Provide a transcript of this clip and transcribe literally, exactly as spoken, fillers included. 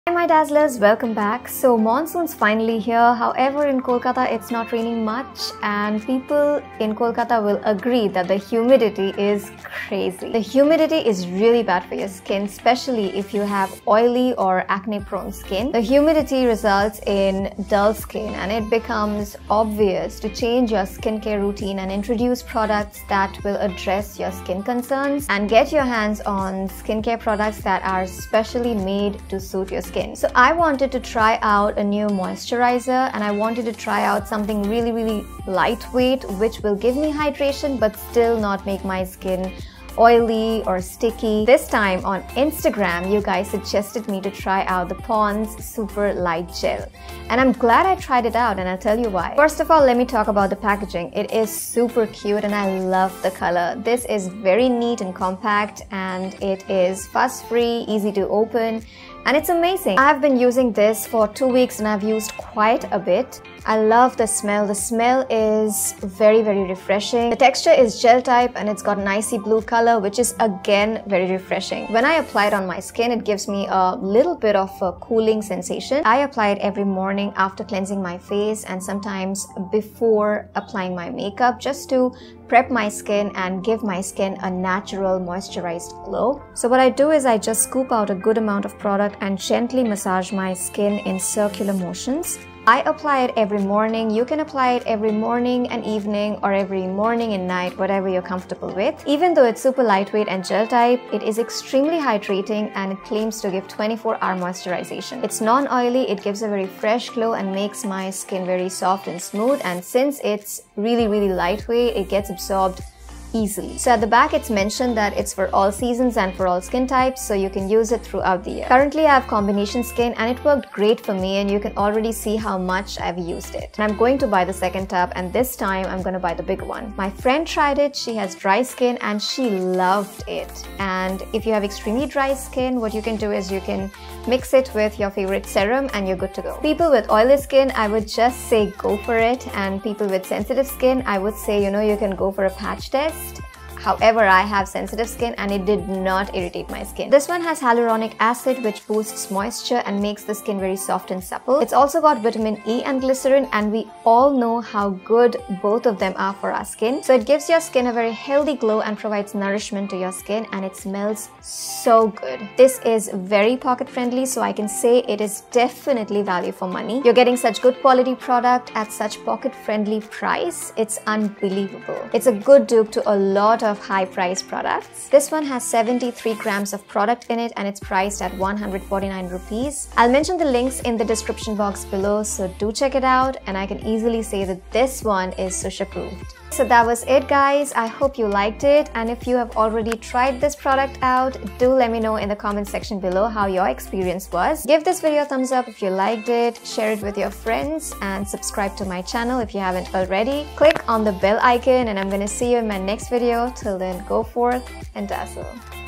Hi my dazzlers, welcome back. So monsoon's finally here. However, in Kolkata it's not raining much and people in Kolkata will agree that the humidity is crazy. The humidity is really bad for your skin, especially if you have oily or acne prone skin. The humidity results in dull skin and it becomes obvious to change your skincare routine and introduce products that will address your skin concerns and get your hands on skincare products that are specially made to suit your skin. Skin. So I wanted to try out a new moisturizer and I wanted to try out something really really lightweight which will give me hydration but still not make my skin oily or sticky. This time on Instagram, you guys suggested me to try out the Pond's Super Light Gel. And I'm glad I tried it out and I'll tell you why. First of all, let me talk about the packaging. It is super cute and I love the color. This is very neat and compact and it is fuss-free, easy to open. And it's amazing. I've been using this for two weeks and I've used quite a bit. I love the smell. The smell is very, very refreshing. The texture is gel type and it's got an icy blue color, which is again very refreshing. When I apply it on my skin, it gives me a little bit of a cooling sensation. I apply it every morning after cleansing my face and sometimes before applying my makeup just to prep my skin and give my skin a natural moisturized glow. So what I do is I just scoop out a good amount of product and gently massage my skin in circular motions. I apply it every morning. You can apply it every morning and evening or every morning and night, whatever you're comfortable with. Even though it's super lightweight and gel type, it is extremely hydrating and it claims to give twenty-four hour moisturization. It's non-oily, it gives a very fresh glow and makes my skin very soft and smooth, and since it's really really lightweight, it gets absorbed easily. So at the back it's mentioned that it's for all seasons and for all skin types, so you can use it throughout the year. Currently I have combination skin and it worked great for me and you can already see how much I've used it. And I'm going to buy the second tub and this time I'm going to buy the big one. My friend tried it, she has dry skin and she loved it. And if you have extremely dry skin, what you can do is you can mix it with your favorite serum and you're good to go. People with oily skin, I would just say go for it, and people with sensitive skin, I would say, you know, you can go for a patch test. However, I have sensitive skin and it did not irritate my skin. This one has hyaluronic acid which boosts moisture and makes the skin very soft and supple. It's also got vitamin E and glycerin and we all know how good both of them are for our skin. So it gives your skin a very healthy glow and provides nourishment to your skin and it smells so good. This is very pocket friendly, so I can say it is definitely value for money. You're getting such good quality product at such pocket friendly price. It's unbelievable. It's a good dupe to a lot of of high priced products. This one has seventy-three grams of product in it and it's priced at one hundred forty-nine rupees. I'll mention the links in the description box below, so do check it out, and I can easily say that this one is Sush approved. So that was it guys, I hope you liked it, and if you have already tried this product out, do let me know in the comment section below how your experience was. Give this video a thumbs up if you liked it, share it with your friends, and subscribe to my channel if you haven't already. Click on the bell icon and I'm gonna see you in my next video. Till then, go forth and dazzle.